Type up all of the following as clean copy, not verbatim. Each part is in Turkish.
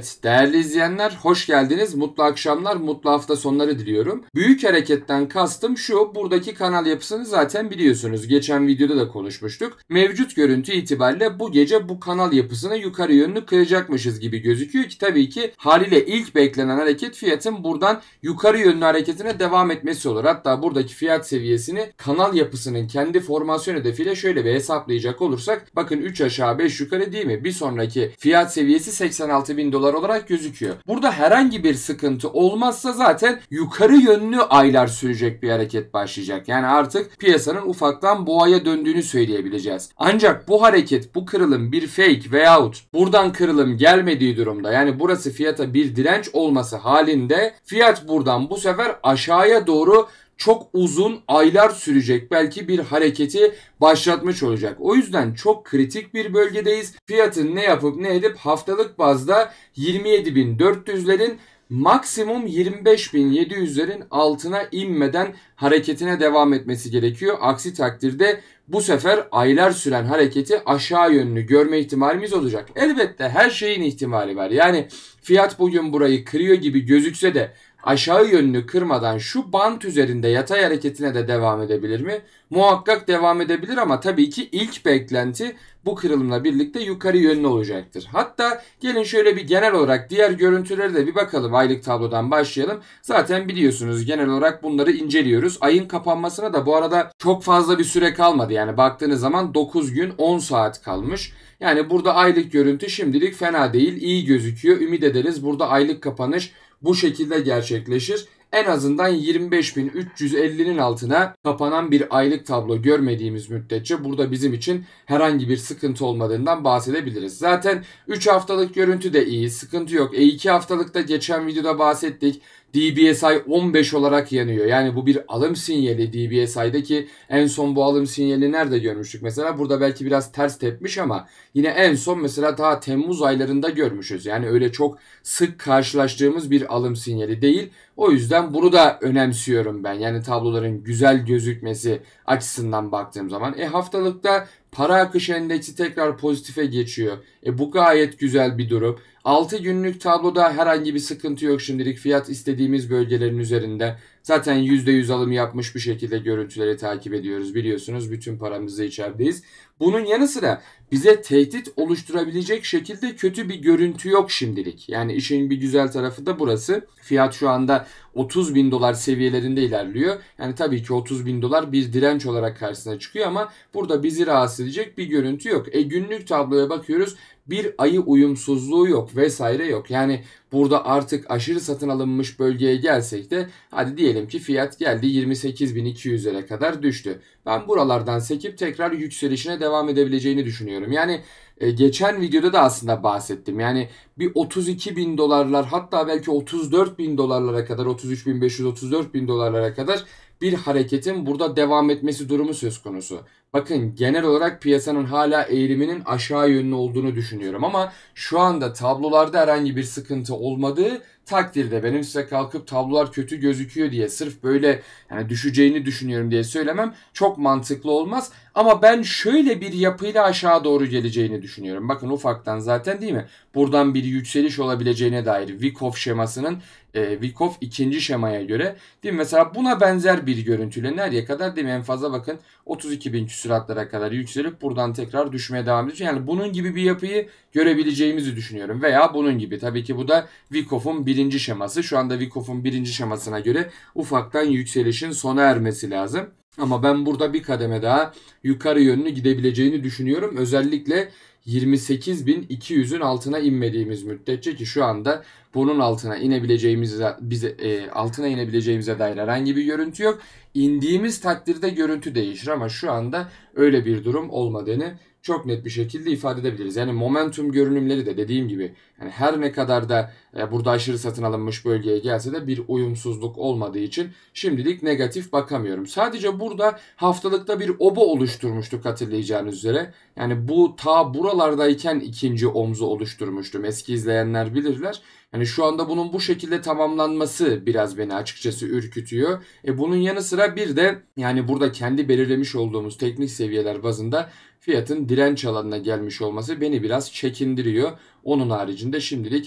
Evet, değerli izleyenler, hoş geldiniz. Mutlu akşamlar, mutlu hafta sonları diliyorum. Büyük hareketten kastım şu, buradaki kanal yapısını zaten biliyorsunuz. Geçen videoda da konuşmuştuk. Mevcut görüntü itibariyle bu gece bu kanal yapısını yukarı yönlü kıracakmışız gibi gözüküyor ki tabii ki haliyle ilk beklenen hareket fiyatın buradan yukarı yönlü hareketine devam etmesi olur. Hatta buradaki fiyat seviyesini kanal yapısının kendi formasyon hedefiyle şöyle bir hesaplayacak olursak, bakın 3 aşağı 5 yukarı değil mi? Bir sonraki fiyat seviyesi 86.000 dolar olarak gözüküyor. Burada herhangi bir sıkıntı olmazsa zaten yukarı yönlü aylar sürecek bir hareket başlayacak. Yani artık piyasanın ufaktan boğaya döndüğünü söyleyebileceğiz. Ancak bu hareket, bu kırılım bir fake veyahut buradan kırılım gelmediği durumda, yani burası fiyata bir direnç olması halinde fiyat buradan bu sefer aşağıya doğru çok uzun aylar sürecek belki bir hareketi başlatmış olacak. O yüzden çok kritik bir bölgedeyiz. Fiyatın ne yapıp ne edip haftalık bazda 27.400'lerin maksimum 25.700'lerin altına inmeden hareketine devam etmesi gerekiyor. Aksi takdirde bu sefer aylar süren hareketi aşağı yönlü görme ihtimalimiz olacak. Elbette her şeyin ihtimali var. Yani fiyat bugün burayı kırıyor gibi gözükse de aşağı yönlü kırmadan şu bant üzerinde yatay hareketine de devam edebilir mi? Muhakkak devam edebilir ama tabii ki ilk beklenti bu kırılımla birlikte yukarı yönlü olacaktır. Hatta gelin şöyle bir genel olarak diğer görüntülere de bir bakalım. Aylık tablodan başlayalım. Zaten biliyorsunuz genel olarak bunları inceliyoruz. Ayın kapanmasına da bu arada çok fazla bir süre kalmadı. Yani baktığınız zaman 9 gün 10 saat kalmış. Yani burada aylık görüntü şimdilik fena değil, iyi gözüküyor. Ümit ederiz burada aylık kapanış bu şekilde gerçekleşir. En azından 25.350'nin altına kapanan bir aylık tablo görmediğimiz müddetçe burada bizim için herhangi bir sıkıntı olmadığından bahsedebiliriz. Zaten 3 haftalık görüntü de iyi, sıkıntı yok. 2 haftalıkta geçen videoda bahsettik. DBSI 15 olarak yanıyor. Yani bu bir alım sinyali DBSI'deki en son bu alım sinyali nerede görmüştük? Mesela burada belki biraz ters tepmiş ama yine en son mesela daha Temmuz aylarında görmüşüz. Yani öyle çok sık karşılaştığımız bir alım sinyali değil. O yüzden bunu da önemsiyorum ben. Yani tabloların güzel gözükmesi açısından baktığım zaman. Haftalıkta para akış endeksi tekrar pozitife geçiyor. Bu gayet güzel bir durum. 6 günlük tabloda herhangi bir sıkıntı yok şimdilik. Fiyat istediğimiz bölgelerin üzerinde. Zaten %100 alım yapmış bir şekilde görüntüleri takip ediyoruz. Biliyorsunuz bütün paramızı içerideyiz. Bunun yanı sıra bize tehdit oluşturabilecek şekilde kötü bir görüntü yok şimdilik. Yani işin bir güzel tarafı da burası. Fiyat şu anda 30.000 dolar seviyelerinde ilerliyor. Yani tabii ki 30.000 dolar bir direnç olarak karşısına çıkıyor ama burada bizi rahatsız edecek bir görüntü yok. Günlük tabloya bakıyoruz. Bir ayı uyumsuzluğu yok vesaire yok. Yani burada artık aşırı satın alınmış bölgeye gelsek de hadi diyelim ki fiyat geldi 28.200'lere kadar düştü. Ben buralardan sekip tekrar yükselişine devam edebileceğini düşünüyorum. Yani geçen videoda da aslında bahsettim. Yani bir 32.000 dolarlar hatta belki 34.000 dolarlara kadar 33.500 34.000 dolarlara kadar bir hareketin burada devam etmesi durumu söz konusu. Bakın genel olarak piyasanın hala eğiliminin aşağı yönlü olduğunu düşünüyorum ama şu anda tablolarda herhangi bir sıkıntı olmadığı takdirde benim size kalkıp tablolar kötü gözüküyor diye sırf böyle yani düşeceğini düşünüyorum diye söylemem çok mantıklı olmaz. Ama ben şöyle bir yapıyla aşağı doğru geleceğini düşünüyorum. Bakın ufaktan zaten değil mi? Buradan bir yükseliş olabileceğine dair Wyckoff şemasının Wyckoff ikinci şemaya göre değil mi? Mesela buna benzer bir görüntüyle nereye kadar değil mi? En fazla bakın 32.000 küsuratlara kadar yükselip buradan tekrar düşmeye devam edecek. Yani bunun gibi bir yapıyı görebileceğimizi düşünüyorum. Veya bunun gibi. Tabii ki bu da Wyckoff'un birinci şeması. Şu anda Wyckoff'un birinci şemasına göre ufaktan yükselişin sona ermesi lazım. Ama ben burada bir kademe daha yukarı yönlü gidebileceğini düşünüyorum. Özellikle 28.200'ün altına inmediğimiz müddetçe ki şu anda bunun altına inebileceğimize dair herhangi bir görüntü yok. İndiğimiz takdirde görüntü değişir ama şu anda öyle bir durum olmadığını çok net bir şekilde ifade edebiliriz. Yani momentum görünümleri de dediğim gibi yani her ne kadar da burada aşırı satın alınmış bölgeye gelse de bir uyumsuzluk olmadığı için şimdilik negatif bakamıyorum. Sadece burada haftalıkta bir oba oluşturmuştuk hatırlayacağınız üzere. Yani bu ta buralardayken ikinci omzu oluşturmuştum. Eski izleyenler bilirler. Yani şu anda bunun bu şekilde tamamlanması biraz beni açıkçası ürkütüyor. Bunun yanı sıra bir de yani burada kendi belirlemiş olduğumuz teknik seviyeler bazında fiyatın direnç alanına gelmiş olması beni biraz çekindiriyor. Onun haricinde şimdilik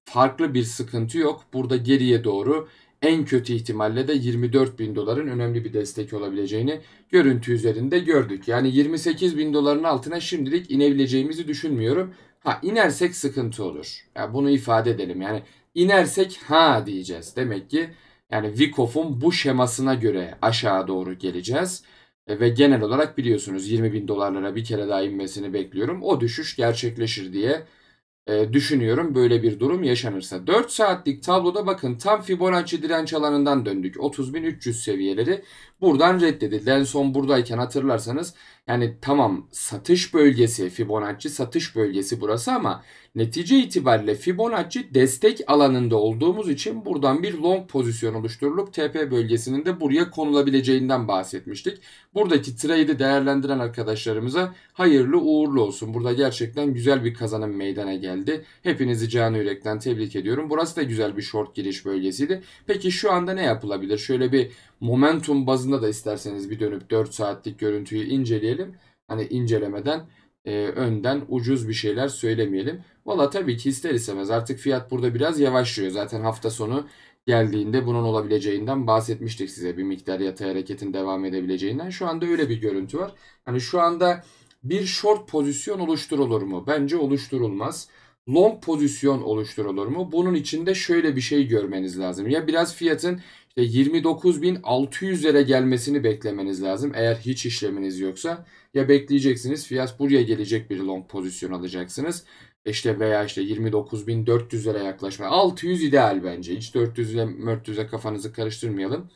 farklı bir sıkıntı yok. Burada geriye doğru en kötü ihtimalle de 24 bin doların önemli bir destek olabileceğini görüntü üzerinde gördük. Yani 28 bin doların altına şimdilik inebileceğimizi düşünmüyorum. Ha, inersek sıkıntı olur. Ya bunu ifade edelim. Yani inersek ha diyeceğiz. Demek ki yani Wyckoff'un bu şemasına göre aşağı doğru geleceğiz. Ve genel olarak biliyorsunuz 20 bin dolarlara bir kere daha inmesini bekliyorum. O düşüş gerçekleşir diye düşünüyorum böyle bir durum yaşanırsa. 4 saatlik tabloda bakın tam Fibonacci direnç alanından döndük. 30.300 seviyeleri buradan reddedildi. En son buradayken hatırlarsanız yani tamam satış bölgesi, Fibonacci satış bölgesi burası ama netice itibariyle Fibonacci destek alanında olduğumuz için buradan bir long pozisyon oluşturulup TP bölgesinin de buraya konulabileceğinden bahsetmiştik. Buradaki trade'i değerlendiren arkadaşlarımıza hayırlı uğurlu olsun. Burada gerçekten güzel bir kazanım meydana geldi. Hepinizi canı yürekten tebrik ediyorum. Burası da güzel bir short giriş bölgesiydi. Peki şu anda ne yapılabilir? Şöyle bir momentum bazında da isterseniz bir dönüp 4 saatlik görüntüyü inceleyelim. Hani incelemeden önden ucuz bir şeyler söylemeyelim. Valla tabii ki ister istemez artık fiyat burada biraz yavaşlıyor. Zaten hafta sonu geldiğinde bunun olabileceğinden bahsetmiştik size. Bir miktar yatay hareketin devam edebileceğinden. Şu anda öyle bir görüntü var. Hani şu anda bir short pozisyon oluşturulur mu? Bence oluşturulmaz. Long pozisyon oluşturulur mu? Bunun için de şöyle bir şey görmeniz lazım. Ya biraz fiyatın işte 29.600'lere gelmesini beklemeniz lazım. Eğer hiç işleminiz yoksa ya bekleyeceksiniz fiyat buraya gelecek bir long pozisyon alacaksınız. İşte veya işte 29.400'lere yaklaşma. 600 ideal bence. Hiç 400'e 400'e kafanızı karıştırmayalım.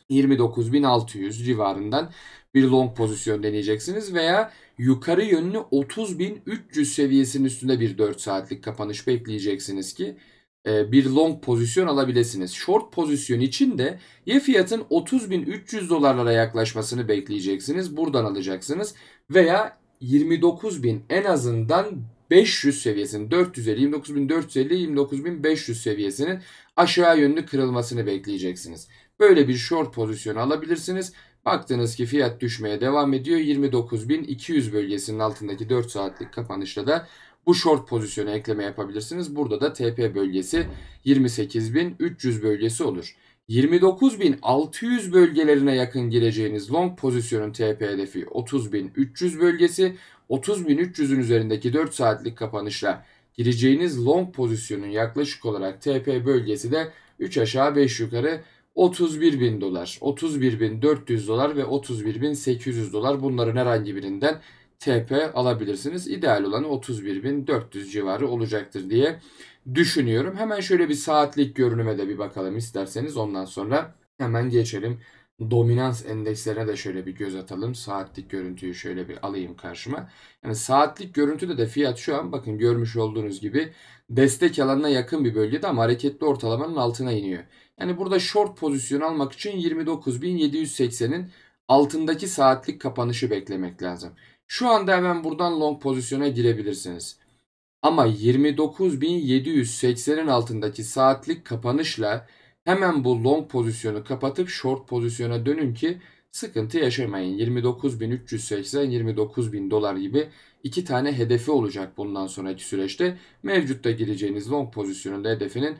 29.600 civarından bir long pozisyon deneyeceksiniz veya yukarı yönlü 30.300 seviyesinin üstünde bir 4 saatlik kapanış bekleyeceksiniz ki bir long pozisyon alabilirsiniz. Short pozisyon için de ya fiyatın 30.300 dolarlara yaklaşmasını bekleyeceksiniz. Buradan alacaksınız veya 29.000 en azından 500 seviyesinin 450, 29.450, 29.500 seviyesinin aşağı yönlü kırılmasını bekleyeceksiniz. Böyle bir short pozisyon alabilirsiniz. Baktınız ki fiyat düşmeye devam ediyor. 29.200 bölgesinin altındaki 4 saatlik kapanışla da bu short pozisyona ekleme yapabilirsiniz. Burada da TP bölgesi 28.300 bölgesi olur. 29.600 bölgelerine yakın gireceğiniz long pozisyonun TP hedefi 30.300 bölgesi. 30.300'ün üzerindeki 4 saatlik kapanışla gireceğiniz long pozisyonun yaklaşık olarak TP bölgesi de 3 aşağı 5 yukarı 31.000 dolar, 31.400 dolar ve 31.800 dolar, bunların herhangi birinden TP alabilirsiniz. İdeal olanı 31.400 civarı olacaktır diye düşünüyorum. Hemen şöyle bir saatlik görünüme de bir bakalım isterseniz. Ondan sonra hemen geçelim. Dominans endekslerine de şöyle bir göz atalım. Saatlik görüntüyü şöyle bir alayım karşıma. Yani saatlik görüntüde de fiyat şu an bakın görmüş olduğunuz gibi destek alanına yakın bir bölgede ama hareketli ortalamanın altına iniyor. Yani burada short pozisyon almak için 29.780'in altındaki saatlik kapanışı beklemek lazım. Şu anda hemen buradan long pozisyona girebilirsiniz. Ama 29.780'in altındaki saatlik kapanışla hemen bu long pozisyonu kapatıp short pozisyona dönün ki sıkıntı yaşamayın. 29.380, 29.000 dolar gibi iki tane hedefi olacak bundan sonraki süreçte. Mevcutta gireceğiniz long pozisyonun da hedefinin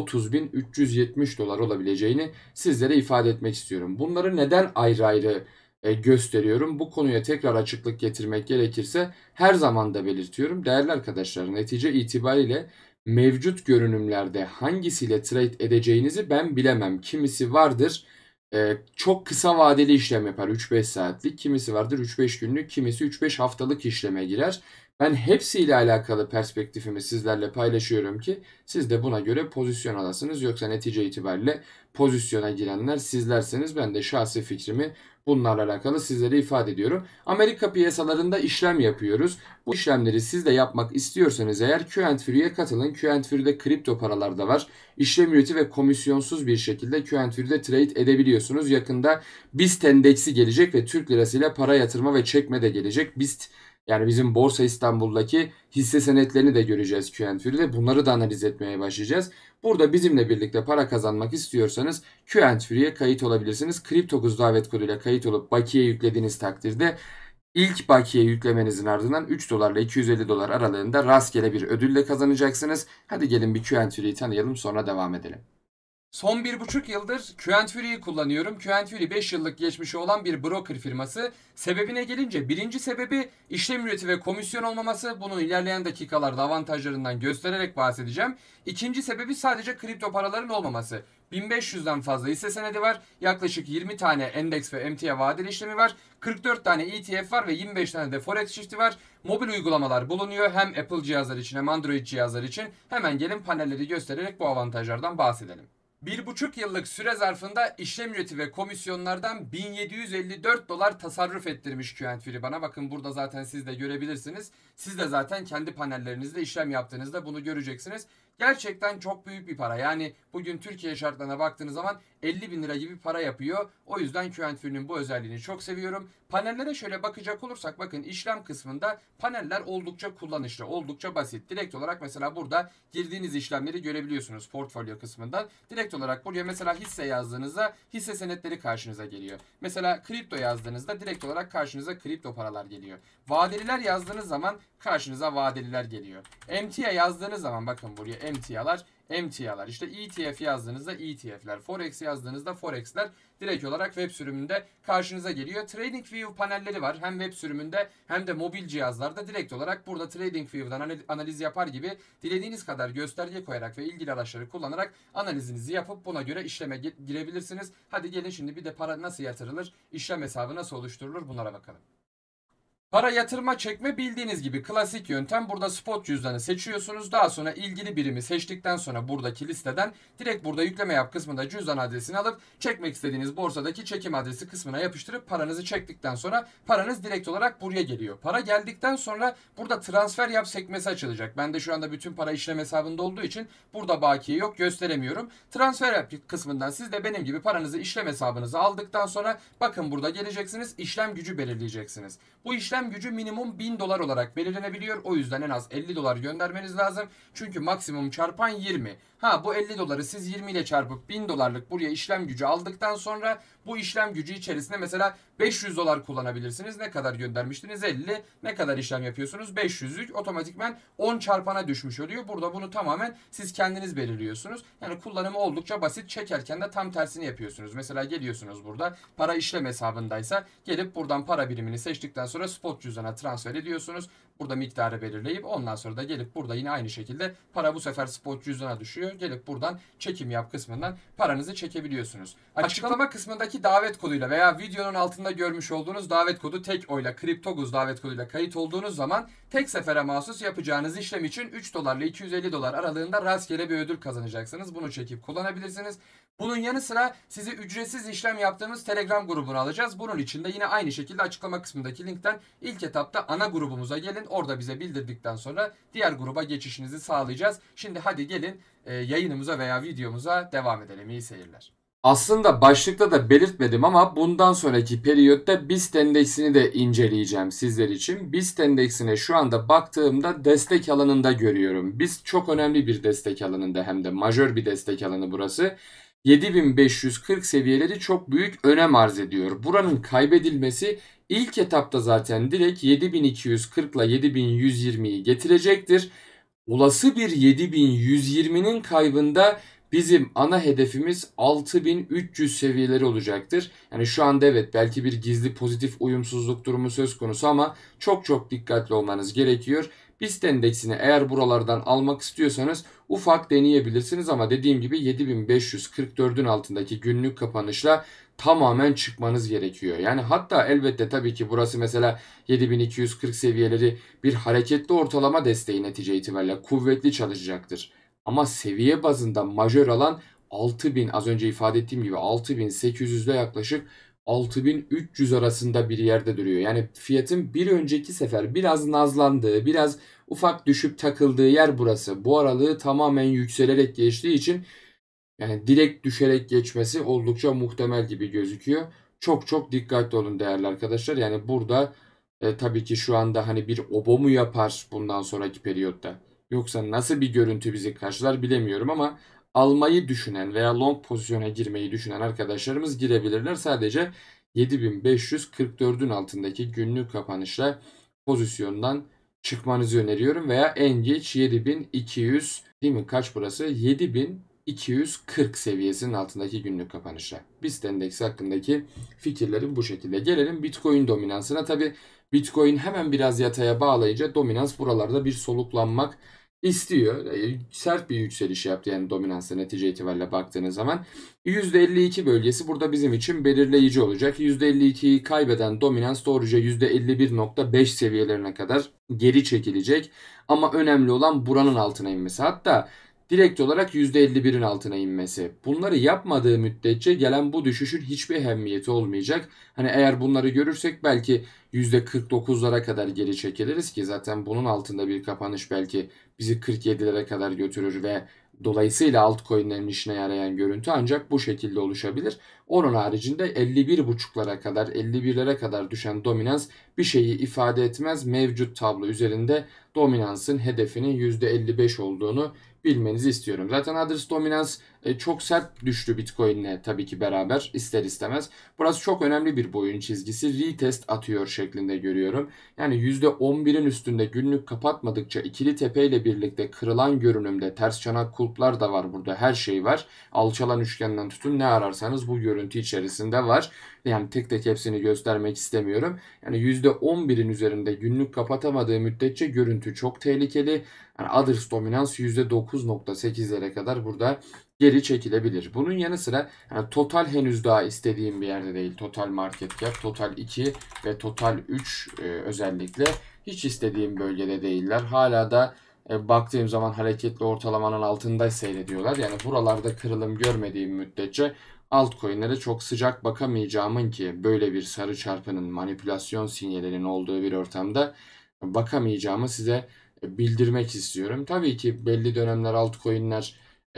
30.370 dolar olabileceğini sizlere ifade etmek istiyorum. Bunları neden ayrı ayrı gösteriyorum? Bu konuya tekrar açıklık getirmek gerekirse her zaman da belirtiyorum. Değerli arkadaşlar, netice itibariyle mevcut görünümlerde hangisiyle trade edeceğinizi ben bilemem. Kimisi vardır çok kısa vadeli işlem yapar 3-5 saatlik. Kimisi vardır 3-5 günlük, kimisi 3-5 haftalık işleme girer. Ben hepsiyle alakalı perspektifimi sizlerle paylaşıyorum ki siz de buna göre pozisyon alasınız. Yoksa netice itibariyle pozisyona girenler sizlerseniz ben de şahsi fikrimi bunlarla alakalı sizlere ifade ediyorum. Amerika piyasalarında işlem yapıyoruz. Bu işlemleri siz de yapmak istiyorsanız eğer Q&Free'ye katılın. Q&Free'de kripto paralar da var. İşlem ücreti ve komisyonsuz bir şekilde Q&Free'de trade edebiliyorsunuz. Yakında BIST endeksi gelecek ve Türk lirasıyla para yatırma ve çekme de gelecek. BIST yani bizim Borsa İstanbul'daki hisse senetlerini de göreceğiz Q&Free'de. Bunları da analiz etmeye başlayacağız. Burada bizimle birlikte para kazanmak istiyorsanız Q&Free'ye kayıt olabilirsiniz. Kriptokuz davet koduyla kayıt olup bakiye yüklediğiniz takdirde İlk bakiye yüklemenizin ardından 3 dolar ile 250 dolar aralığında rastgele bir ödülle kazanacaksınız. Hadi gelin bir Q&A'yi tanıyalım, sonra devam edelim. Son 1,5 yıldır Q&A'yi kullanıyorum. Q&A 5 yıllık geçmişi olan bir broker firması. Sebebine gelince birinci sebebi işlem ücreti ve komisyon olmaması. Bunu ilerleyen dakikalarda avantajlarından göstererek bahsedeceğim. İkinci sebebi sadece kripto paraların olmaması. 1500'den fazla hisse senedi var. Yaklaşık 20 tane endeks ve emtia vadeli işlemi var. 44 tane ETF var ve 25 tane de forex çifti var. Mobil uygulamalar bulunuyor hem Apple cihazlar için hem Android cihazlar için. Hemen gelin panelleri göstererek bu avantajlardan bahsedelim. 1,5 yıllık süre zarfında işlem ücreti ve komisyonlardan 1754 dolar tasarruf ettirmiş Q&A bana. Bakın burada zaten siz de görebilirsiniz. Siz de zaten kendi panellerinizde işlem yaptığınızda bunu göreceksiniz. Gerçekten çok büyük bir para. Yani bugün Türkiye şartlarına baktığınız zaman 50 bin lira gibi para yapıyor. O yüzden Q&A'nın bu özelliğini çok seviyorum. Panellere şöyle bakacak olursak bakın işlem kısmında paneller oldukça kullanışlı, oldukça basit. Direkt olarak mesela burada girdiğiniz işlemleri görebiliyorsunuz portfolyo kısmından. Direkt olarak buraya mesela hisse yazdığınızda hisse senetleri karşınıza geliyor. Mesela kripto yazdığınızda direkt olarak karşınıza kripto paralar geliyor. Vadeliler yazdığınız zaman karşınıza vadeliler geliyor. Emtia yazdığınız zaman bakın buraya emtialar. İşte ETF yazdığınızda ETF'ler. Forex yazdığınızda Forex'ler direkt olarak web sürümünde karşınıza geliyor. TradingView panelleri var. Hem web sürümünde hem de mobil cihazlarda direkt olarak burada TradingView'dan analiz yapar gibi dilediğiniz kadar gösterge koyarak ve ilgili araçları kullanarak analizinizi yapıp buna göre işleme girebilirsiniz. Hadi gelin şimdi bir de para nasıl yatırılır, işlem hesabı nasıl oluşturulur bunlara bakalım. Para yatırma çekme bildiğiniz gibi klasik yöntem. Burada spot cüzdanı seçiyorsunuz. Daha sonra ilgili birimi seçtikten sonra buradaki listeden direkt burada yükleme yap kısmında cüzdan adresini alıp çekmek istediğiniz borsadaki çekim adresi kısmına yapıştırıp paranızı çektikten sonra paranız direkt olarak buraya geliyor. Para geldikten sonra burada transfer yap sekmesi açılacak. Ben de şu anda bütün para işlem hesabında olduğu için burada bakiye yok, gösteremiyorum. Transfer yap kısmından siz de benim gibi paranızı işlem hesabınıza aldıktan sonra bakın burada geleceksiniz, işlem gücü belirleyeceksiniz. Bu işlem gücü minimum 1000 dolar olarak belirlenebiliyor. O yüzden en az 50 dolar göndermeniz lazım. Çünkü maksimum çarpan 20. Bu 50 doları siz 20 ile çarpıp 1000 dolarlık buraya işlem gücü aldıktan sonra bu işlem gücü içerisinde mesela 500 dolar kullanabilirsiniz. Ne kadar göndermiştiniz? 50. Ne kadar işlem yapıyorsunuz? 500'lük. Otomatikman 10 çarpana düşmüş oluyor. Burada bunu tamamen siz kendiniz belirliyorsunuz. Yani kullanımı oldukça basit. Çekerken de tam tersini yapıyorsunuz. Mesela geliyorsunuz burada para işlem hesabındaysa gelip buradan para birimini seçtikten sonra spot cüzdana transfer ediyorsunuz. Burada miktarı belirleyip ondan sonra da gelip burada yine aynı şekilde para bu sefer spot cüzdana düşüyor. Gelip buradan çekim yap kısmından paranızı çekebiliyorsunuz. Açıklama kısmındaki davet koduyla veya videonun altında görmüş olduğunuz davet kodu TEKO'yla Kriptoguz davet koduyla kayıt olduğunuz zaman tek sefere mahsus yapacağınız işlem için 3 dolar ile 250 dolar aralığında rastgele bir ödül kazanacaksınız. Bunu çekip kullanabilirsiniz. Bunun yanı sıra sizi ücretsiz işlem yaptığımız Telegram grubuna alacağız. Bunun için de yine aynı şekilde açıklama kısmındaki linkten ilk etapta ana grubumuza gelin. Orada bize bildirdikten sonra diğer gruba geçişinizi sağlayacağız. Şimdi hadi gelin yayınımıza veya videomuza devam edelim. İyi seyirler. Aslında başlıkta da belirtmedim ama bundan sonraki periyotta BIST endeksini de inceleyeceğim sizler için. BIST endeksine şu anda baktığımda destek alanında görüyorum. BIST çok önemli bir destek alanında, hem de majör bir destek alanı burası. 7540 seviyeleri çok büyük önem arz ediyor. Buranın kaybedilmesi ilk etapta zaten direkt 7240 ile 7120'yi getirecektir. Olası bir 7120'nin kaybında bizim ana hedefimiz 6300 seviyeleri olacaktır. Yani şu anda evet belki bir gizli pozitif uyumsuzluk durumu söz konusu ama çok dikkatli olmanız gerekiyor. BIST endeksini eğer buralardan almak istiyorsanız ufak deneyebilirsiniz ama dediğim gibi 7544'ün altındaki günlük kapanışla tamamen çıkmanız gerekiyor. Yani hatta elbette tabii ki burası mesela 7240 seviyeleri bir hareketli ortalama desteği netice itibariyle kuvvetli çalışacaktır. Ama seviye bazında majör alan 6000, az önce ifade ettiğim gibi 6800 ile yaklaşık 6300 arasında bir yerde duruyor. Yani fiyatın bir önceki sefer biraz nazlandığı, biraz ufak düşüp takıldığı yer burası. Bu aralığı tamamen yükselerek geçtiği için yani direkt düşerek geçmesi oldukça muhtemel gibi gözüküyor. Çok dikkatli olun değerli arkadaşlar. Yani burada tabii ki şu anda hani bir obo mu yapar bundan sonraki periyotta? Yoksa nasıl bir görüntü bizi karşılar bilemiyorum ama almayı düşünen veya long pozisyona girmeyi düşünen arkadaşlarımız girebilirler. Sadece 7544'ün altındaki günlük kapanışla pozisyondan çıkmanızı öneriyorum veya en geç 7200 değil mi? Kaç burası? 7240 seviyesinin altındaki günlük kapanışla. BIST endeksi hakkındaki fikirlerim bu şekilde. Gelelim Bitcoin dominansına. Tabi Bitcoin hemen biraz yataya bağlayınca dominans buralarda bir soluklanmak istiyor. Sert bir yükseliş yaptı yani dominansa netice itibariyle baktığınız zaman. %52 bölgesi burada bizim için belirleyici olacak. %52'yi kaybeden dominans doğruca %51.5 seviyelerine kadar geri çekilecek. Ama önemli olan buranın altına inmesi. Hatta direkt olarak %51'in altına inmesi. Bunları yapmadığı müddetçe gelen bu düşüşün hiçbir ehemmiyeti olmayacak. Hani eğer bunları görürsek belki %49'lara kadar geri çekiliriz ki zaten bunun altında bir kapanış belki bizi 47'lere kadar götürür ve dolayısıyla altcoin'lerin işine yarayan görüntü ancak bu şekilde oluşabilir. Onun haricinde 51.5'lara kadar 51'lere kadar düşen dominans bir şeyi ifade etmez. Mevcut tablo üzerinde dominansın hedefinin %55 olduğunu bilmenizi istiyorum. Zaten Others Dominans çok sert düştü Bitcoin'le tabii ki beraber ister istemez. Burası çok önemli bir boyun çizgisi. Retest atıyor şeklinde görüyorum. Yani %11'in üstünde günlük kapatmadıkça ikili tepe ile birlikte kırılan görünümde ters çanak kulplar da var burada. Her şey var. Alçalan üçgenden tutun ne ararsanız bu görüntü içerisinde var. Yani tek tek hepsini göstermek istemiyorum. Yani %11'in üzerinde günlük kapatamadığı müddetçe görüntü çok tehlikeli. Yani Others dominans %9.8'lere kadar burada geri çekilebilir. Bunun yanı sıra yani total henüz daha istediğim bir yerde değil. Total market cap, total 2 ve total 3 özellikle hiç istediğim bölgede değiller. Hala da baktığım zaman hareketli ortalamanın altında seyrediyorlar. Yani buralarda kırılım görmediğim müddetçe altcoin'lere çok sıcak bakamayacağımın ki böyle bir sarı çarpının manipülasyon sinyalinin olduğu bir ortamda bakamayacağımı size bildirmek istiyorum. Tabii ki belli dönemler altcoin'ler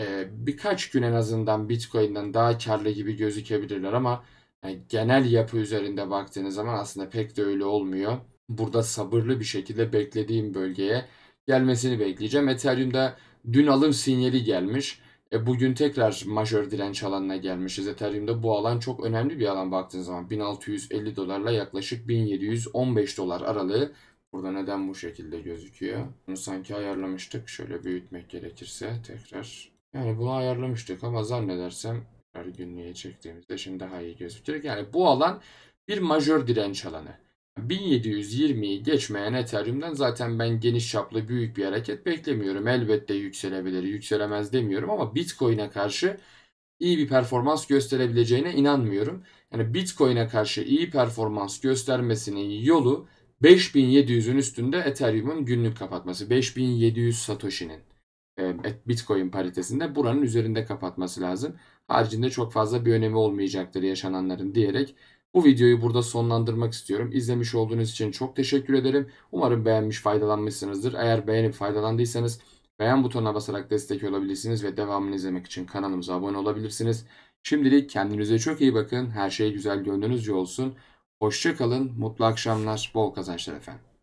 birkaç gün en azından Bitcoin'den daha karlı gibi gözükebilirler ama genel yapı üzerinde baktığınız zaman aslında pek de öyle olmuyor. Burada sabırlı bir şekilde beklediğim bölgeye gelmesini bekleyeceğim. Ethereum'da dün alım sinyali gelmiş. Bugün tekrar majör direnç alanına gelmişiz. Ethereum'da bu alan çok önemli bir alan baktığınız zaman. 1650 dolarla yaklaşık 1715 dolar aralığı. Burada neden bu şekilde gözüküyor? Bunu sanki ayarlamıştık. Şöyle büyütmek gerekirse tekrar. Yani bunu ayarlamıştık ama zannedersem günlüğe çektiğimizde şimdi daha iyi gözükecek. Yani bu alan bir majör direnç alanı. 1720'yi geçmeyen Ethereum'dan zaten ben geniş çaplı büyük bir hareket beklemiyorum. Elbette yükselebilir, yükselemez demiyorum ama Bitcoin'e karşı iyi bir performans gösterebileceğine inanmıyorum. Yani Bitcoin'e karşı iyi performans göstermesinin yolu 5700'ün üstünde Ethereum'un günlük kapatması. 5700 Satoshi'nin Bitcoin paritesinde buranın üzerinde kapatması lazım. Haricinde çok fazla bir önemi olmayacaktır yaşananların diyerek bu videoyu burada sonlandırmak istiyorum. İzlemiş olduğunuz için çok teşekkür ederim. Umarım beğenmiş, faydalanmışsınızdır. Eğer beğenip faydalandıysanız beğen butonuna basarak destek olabilirsiniz ve devamını izlemek için kanalımıza abone olabilirsiniz. Şimdilik kendinize çok iyi bakın. Her şey güzel gönlünüzce olsun. Hoşça kalın, mutlu akşamlar, bol kazançlar efendim.